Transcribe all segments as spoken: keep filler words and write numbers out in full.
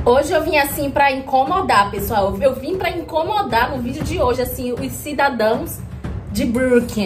Hoje eu vim assim pra incomodar, pessoal. Eu vim pra incomodar no vídeo de hoje, assim, os cidadãos de Brooklyn.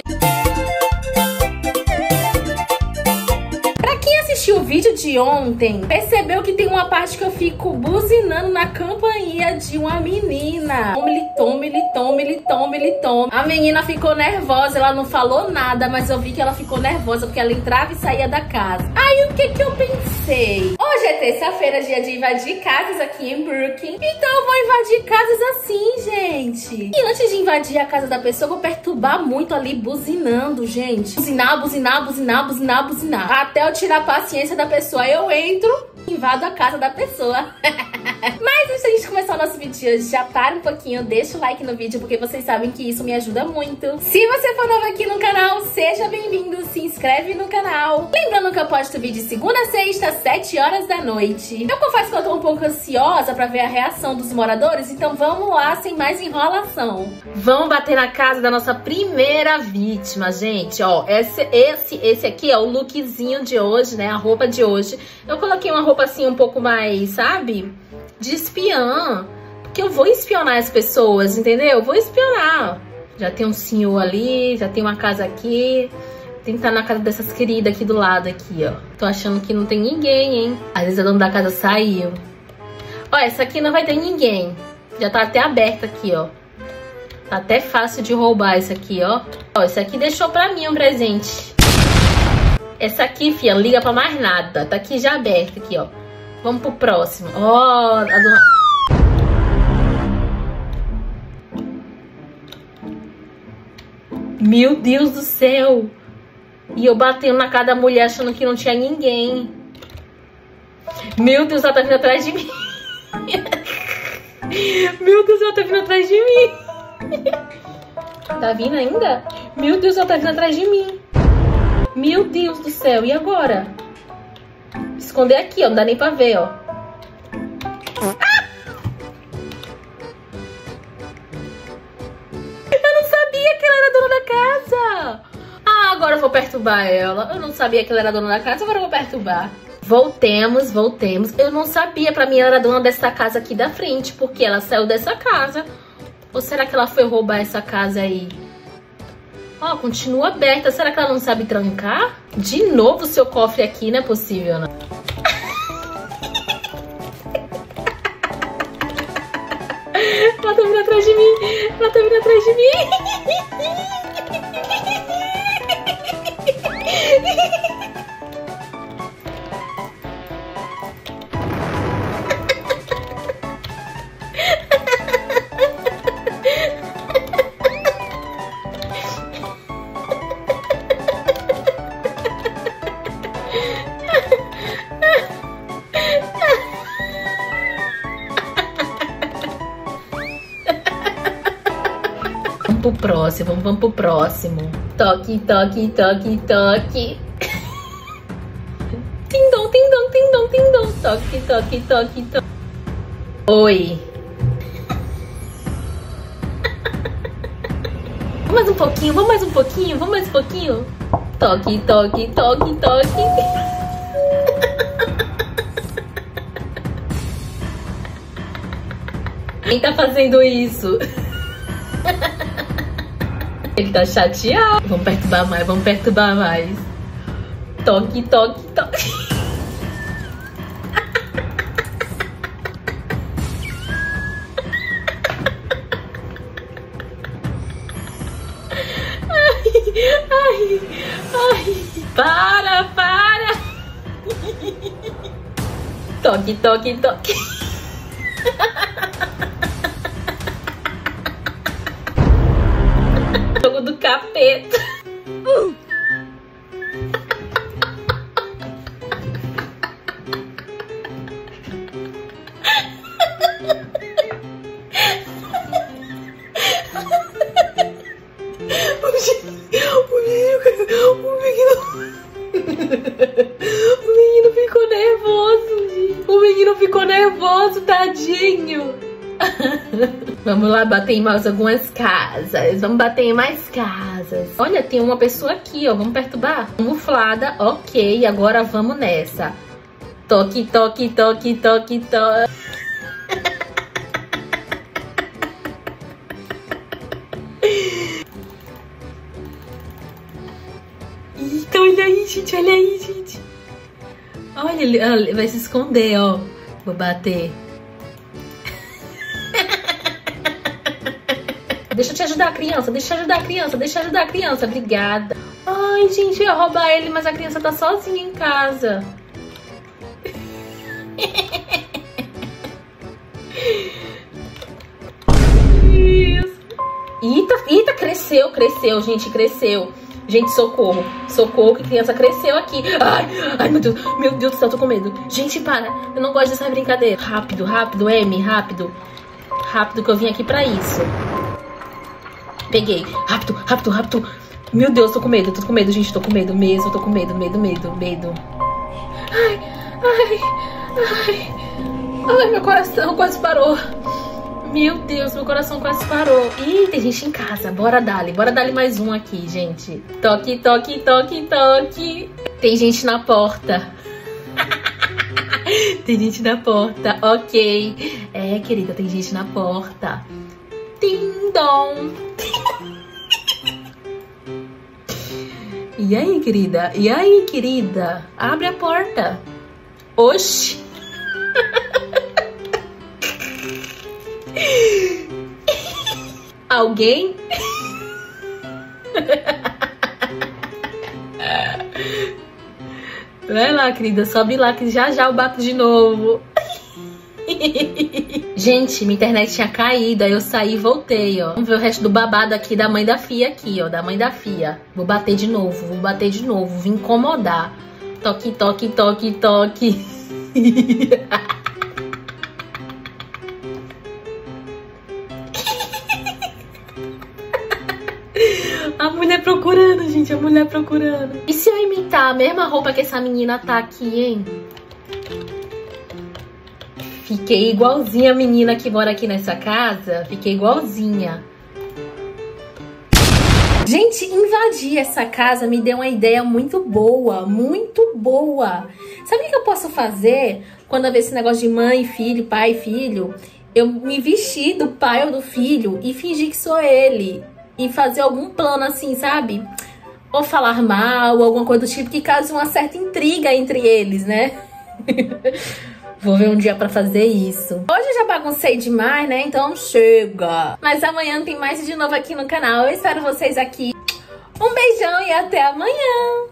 Assistiu o vídeo de ontem, percebeu que tem uma parte que eu fico buzinando na campainha de uma menina. Tome-lhe, tome-lhe, tome-lhe, tome-lhe, tome. A menina ficou nervosa, ela não falou nada, mas eu vi que ela ficou nervosa porque ela entrava e saía da casa. Aí o que que eu pensei? Hoje é terça-feira, dia de invadir casas aqui em Brooklyn. Então eu vou invadir casas assim, gente. E antes de invadir a casa da pessoa, eu vou perturbar muito ali, buzinando, gente. Buzinar, buzinar, buzinar, buzinar, buzinar. Até eu tirar a paciência da pessoa, eu entro, invado a casa da pessoa. Mas antes da gente começar o nosso vídeo hoje, já para um pouquinho, deixa o like no vídeo, porque vocês sabem que isso me ajuda muito. Se você for novo aqui no canal, seja bem-vindo, se inscreve no canal. Lembrando que eu posto vídeo de segunda a sexta, às sete horas da noite. Eu confesso que eu tô um pouco ansiosa pra ver a reação dos moradores, então vamos lá, sem mais enrolação. Vamos bater na casa da nossa primeira vítima, gente. Ó, esse, esse, esse aqui é o lookzinho de hoje, né? A roupa de hoje. Eu coloquei uma roupa assim um pouco mais, sabe? De espiã. Porque eu vou espionar as pessoas, entendeu? Eu vou espionar. Já tem um senhor ali, já tem uma casa aqui. Tem que estar na casa dessas queridas aqui do lado, aqui, ó. Tô achando que não tem ninguém, hein? Às vezes a dona da casa saiu. Ó, essa aqui não vai ter ninguém. Já tá até aberta aqui, ó. Tá até fácil de roubar essa aqui, ó. Ó, essa aqui deixou pra mim um presente. Essa aqui, filha, não liga pra mais nada. Tá aqui já aberta, aqui, ó. Vamos pro próximo. Ó, a dona... Meu Deus do céu. E eu batendo na cara da mulher achando que não tinha ninguém. Meu Deus, ela tá vindo atrás de mim. Meu Deus, ela tá vindo atrás de mim. Tá vindo ainda? Meu Deus, ela tá vindo atrás de mim. Meu Deus do céu, e agora? Esconder aqui, ó, não dá nem pra ver, ó. Ah! Eu não sabia que ela era dona da casa. Ah, agora eu vou perturbar ela. Eu não sabia que ela era dona da casa, agora eu vou perturbar. Voltemos, voltemos. Eu não sabia, pra mim ela era dona dessa casa aqui da frente, porque ela saiu dessa casa. Ou será que ela foi roubar essa casa aí? Ó, continua aberta. Será que ela não sabe trancar? De novo o seu cofre aqui, não é possível, não. Ela tá vindo atrás de mim. Ela tá vindo atrás de mim. Vamos pro próximo, vamos, vamos pro próximo. Toque, toque, toque, toque. Tindom, tindom, tindom, tindom. Toque, toque, toque, toque. Oi. Vamos mais um pouquinho, vamos mais um pouquinho, vamos mais um pouquinho. Toque, toque, toque, toque. Quem tá fazendo isso? Ele tá chateado. Vamos perturbar mais, vamos perturbar mais. Toque, toque, toque. Ai, ai, ai. Para, para. Toque, toque, toque. Jogo do capeta. Uh. O menino, o menino ficou nervoso. O menino ficou nervoso, tadinho. Vamos lá bater em mais algumas casas. Vamos bater em mais casas. Olha, tem uma pessoa aqui, ó. Vamos perturbar? Camuflada, ok. Agora vamos nessa. Toque, toque, toque, toque, toque. olha aí, gente, olha aí, gente. Olha, ele, ele vai se esconder, ó. Vou bater. Deixa eu te ajudar a criança, deixa eu ajudar a criança, deixa eu ajudar a criança. Obrigada. Ai, gente, eu ia roubar ele, mas a criança tá sozinha em casa. Eita, eita, cresceu, cresceu, gente, cresceu. Gente, socorro, socorro, que criança cresceu aqui. Ai, ai, meu Deus, meu Deus do céu, tô com medo. Gente, para, eu não gosto dessa brincadeira. Rápido, rápido, M, rápido. Rápido que eu vim aqui pra isso. Peguei, rápido, rápido, rápido. Meu Deus, tô com medo, tô com medo, gente, tô com medo mesmo, tô com medo, medo, medo, medo. Ai, ai, ai, ai, meu coração quase parou. Meu Deus, meu coração quase parou. Ih, tem gente em casa. Bora dali, bora dali mais um aqui, gente. Toque, toque, toque, toque. Tem gente na porta. Tem gente na porta, ok. É, querida, tem gente na porta. Tim dom. E aí, querida? E aí, querida? Abre a porta. Oxi. Alguém? Vai lá, querida, sobe lá que já já eu bato de novo. Gente, minha internet tinha caído, aí eu saí e voltei, ó. Vamos ver o resto do babado aqui da mãe da Fia aqui, ó, da mãe da Fia. Vou bater de novo, vou bater de novo, vim incomodar. Toque, toque, toque, toque. A mulher procurando, gente, a mulher procurando. E se eu imitar a mesma roupa que essa menina tá aqui, hein? Fiquei igualzinha a menina que mora aqui nessa casa. Fiquei igualzinha. Gente, invadir essa casa me deu uma ideia muito boa, muito boa. Sabe o que eu posso fazer quando eu ver esse negócio de mãe, filho, pai, filho? Eu me vestir do pai ou do filho e fingir que sou ele. E fazer algum plano assim, sabe? Ou falar mal, ou alguma coisa do tipo que cause uma certa intriga entre eles, né? Vou ver um dia pra fazer isso. Hoje eu já baguncei demais, né? Então chega. Mas amanhã tem mais de novo aqui no canal. Eu espero vocês aqui. Um beijão e até amanhã.